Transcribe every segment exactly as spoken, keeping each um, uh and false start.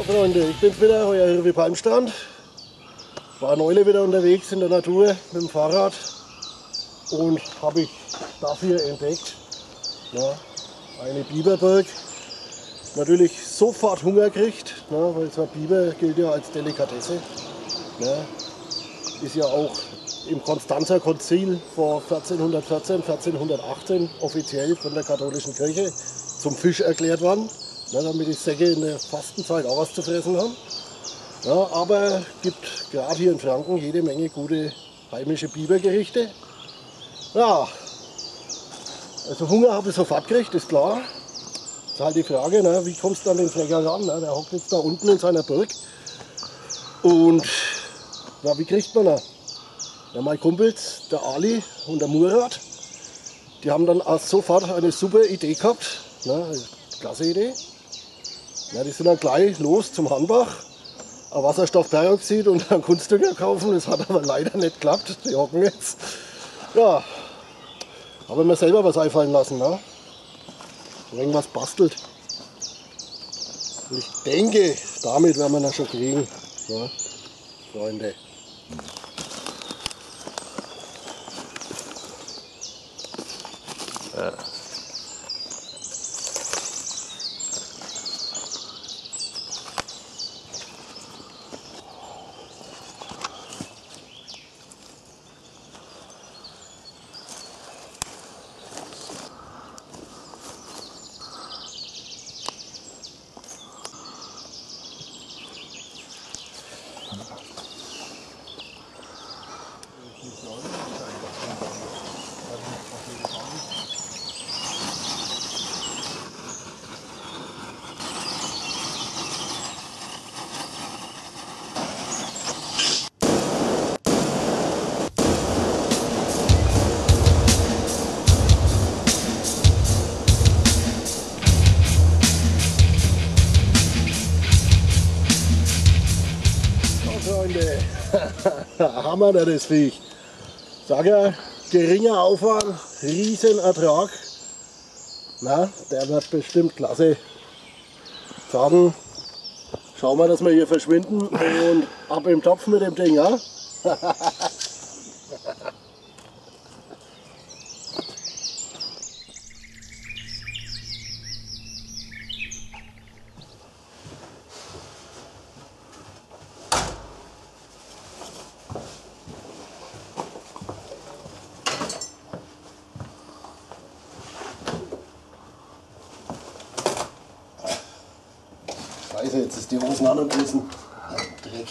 Freunde, ich bin's wieder, euer Hirvi Palmstrand. War neulich wieder unterwegs in der Natur mit dem Fahrrad und habe ich dafür entdeckt, ja, eine Biberburg. Natürlich sofort Hunger kriegt, ja, weil so ein Biber gilt ja als Delikatesse. Ja, ist ja auch im Konstanzer Konzil vor vierzehnhundertvierzehn, vierzehnhundertachtzehn offiziell von der katholischen Kirche zum Fisch erklärt worden, ja, damit die Säcke in der Fastenzeit auch was zu fressen haben. Ja, aber es gibt gerade hier in Franken jede Menge gute heimische Bibergerichte. Ja, also Hunger habe ich sofort gekriegt, ist klar. Das ist halt die Frage, ne, wie kommst du an den Frecher ran? Ne? Der hockt jetzt da unten in seiner Burg. Und ja, wie kriegt man da? Ja, meine Kumpels, der Ali und der Murat, die haben dann auch sofort eine super Idee gehabt. Ne? Klasse Idee. Ja, die sind dann gleich los zum Hanbach. Ein Wasserstoffperoxid und einen Kunstdünger kaufen. Das hat aber leider nicht geklappt. Die hocken jetzt. Ja, aber mir selber was einfallen lassen. Ne? Irgendwas bastelt. Und ich denke, damit werden wir das schon kriegen. Ja, Freunde. Ja. Freunde, Hammer das Viech. Sag ja, geringer Aufwand, riesen Ertrag. Na, der wird bestimmt klasse. Sagen, schauen wir, dass wir hier verschwinden und ab im Topf mit dem Ding, ja? Scheiße, jetzt ist die Hose angerissen. Dreck.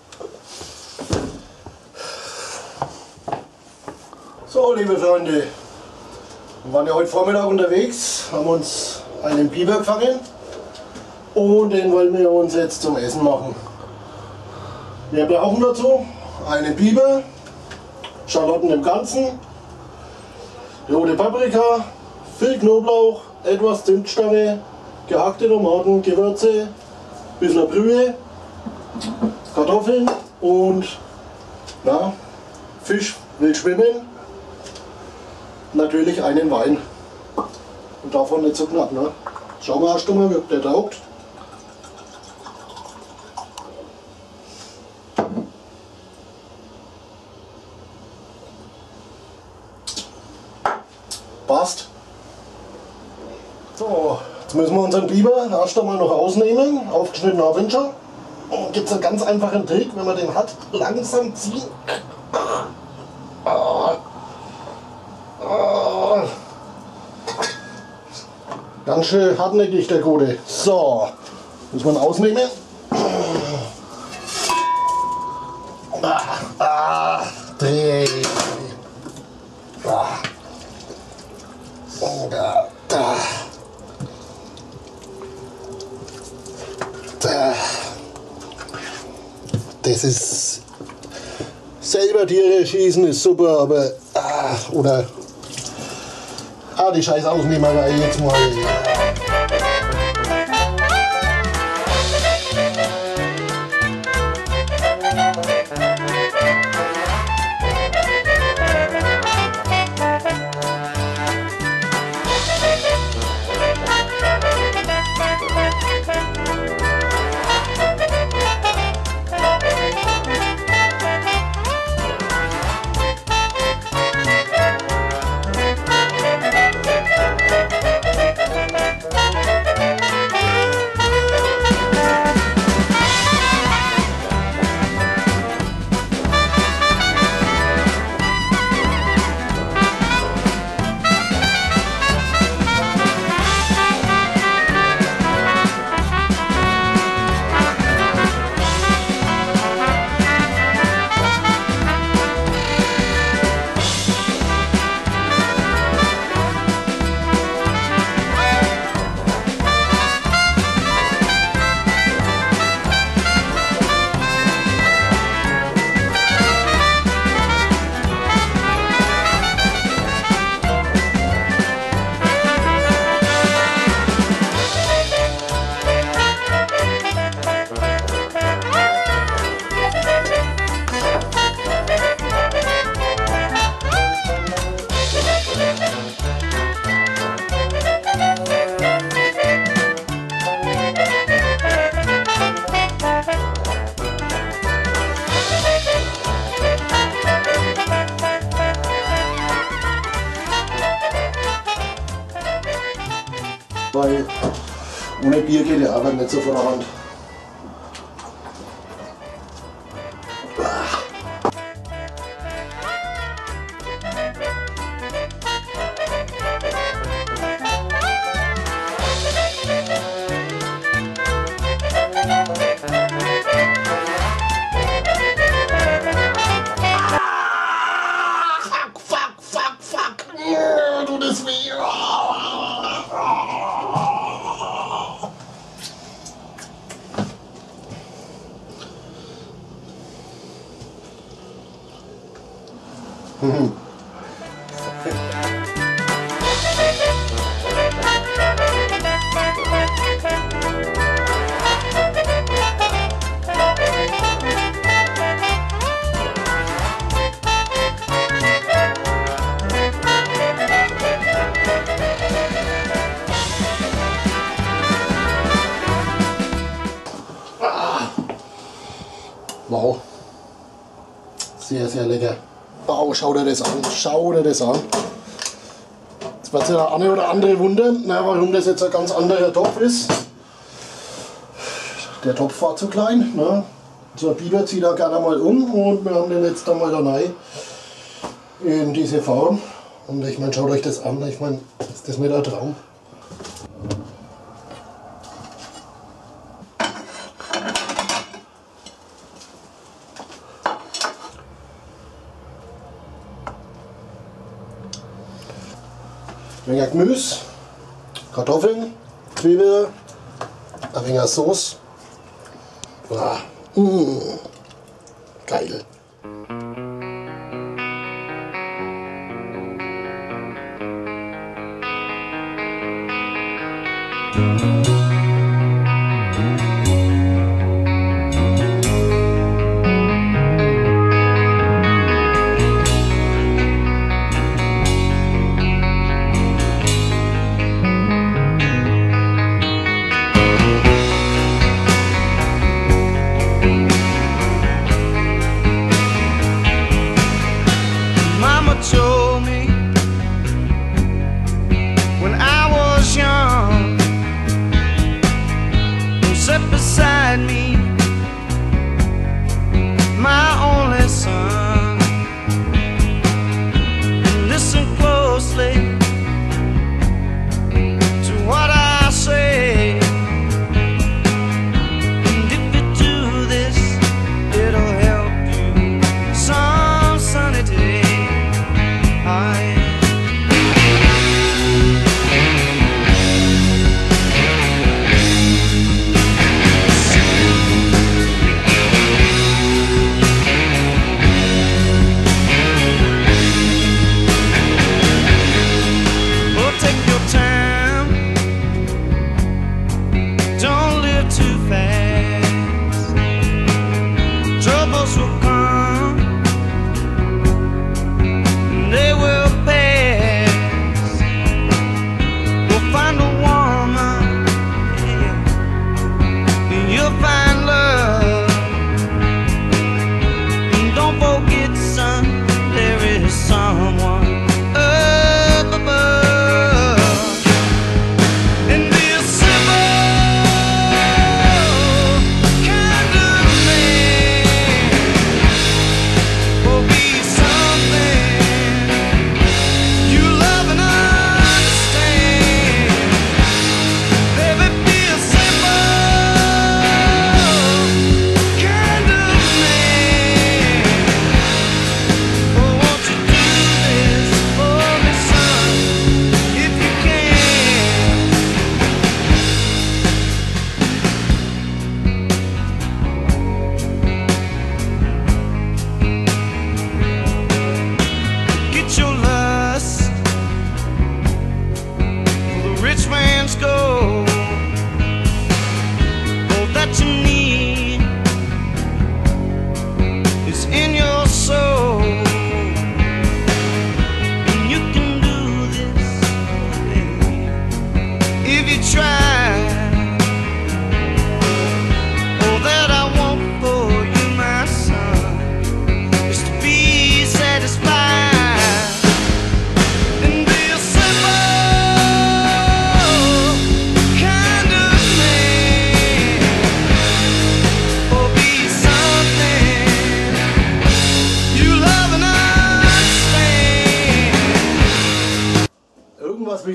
So, liebe Freunde, wir waren ja heute Vormittag unterwegs, haben uns einen Biber gefangen und den wollen wir uns jetzt zum Essen machen. Wir brauchen dazu einen Biber, Schalotten im Ganzen, rote Paprika, viel Knoblauch, etwas Zimtstange, gehackte Tomaten, Gewürze, bisschen Brühe, Kartoffeln und na, Fisch will schwimmen. Natürlich einen Wein. Und davon nicht so knapp. Ne? Schauen wir erst mal, ob der taugt. Passt. So. Jetzt müssen wir unseren Biber erst einmal noch ausnehmen, aufgeschnitten haben wir schon. Und gibt es einen ganz einfachen Trick, wenn man den hat, langsam ziehen. Ganz schön hartnäckig der Gute. So, muss man ausnehmen. Ah, ah, dreh. Ah. Da, da. Das ist selber Tiere schießen ist super, aber ah, oder ah, die scheiß Ausnehmerei jetzt mal. Ohne Bier geht die Arbeit nicht so von der Hand. Mhm. Ah. Wow, sehr, sehr lecker. Wow, schau dir das an, schau dir das an. Jetzt wird sich der eine oder andere wundern, na, warum das jetzt ein ganz anderer Topf ist. Der Topf war zu klein. Ne? So ein Biber zieht da gerne mal um und wir haben den jetzt einmal da rein in diese Form. Und ich meine, schaut euch das an, ich meine, ist das nicht ein Traum? Ein wenig Gemüse, Kartoffeln, Zwiebeln, ein wenig Sauce. Ah, mm, geil. Told me when I was young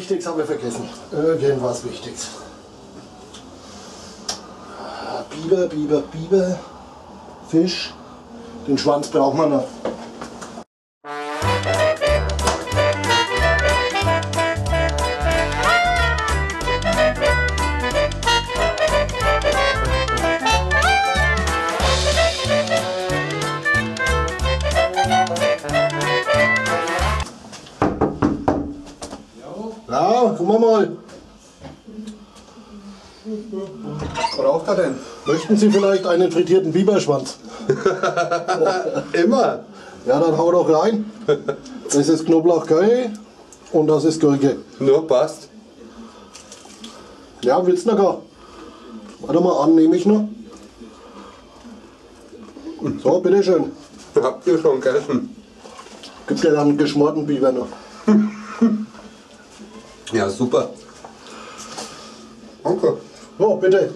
Wichtiges habe ich vergessen. Irgendwas Wichtiges. Biber, Biber, Biber. Fisch. Den Schwanz braucht man noch. Ja, guck mal. Was braucht er denn? Möchten Sie vielleicht einen frittierten Biberschwanz? Immer. Ja, dann hau doch rein. Das ist Knoblauch-Curry und das ist Gurke. Nur passt. Ja, willst du noch gar? Warte mal an, nehme ich noch. So, bitteschön. Habt ihr schon gegessen? Gibt ja dann einen geschmorten Biber noch. Ja, super. Danke. So, bitte.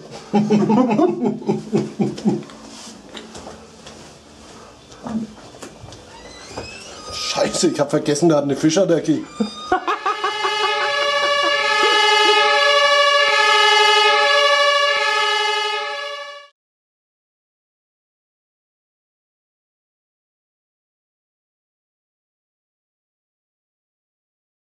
Scheiße, ich habe vergessen, da hat eine Fischerdecke.